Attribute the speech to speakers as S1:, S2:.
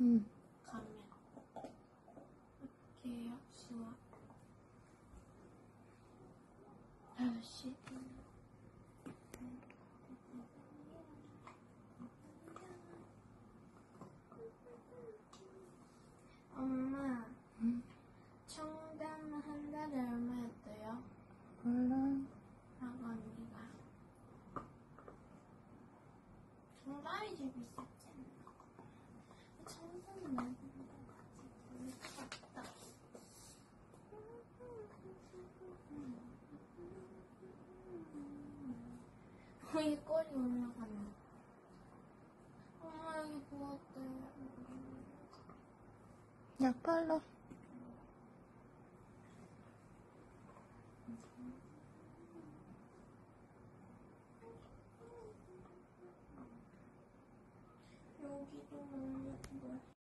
S1: 가면 이렇게 수업 5시 엄마 청담 한 달에 얼마였대요?
S2: 몰라.
S1: 학원비가 청담이 제일 비쌌지 않나? 청담은 말고 같다. 여기 꼬리 올라가네. 엄마 여기 부었대.
S2: 약 발라.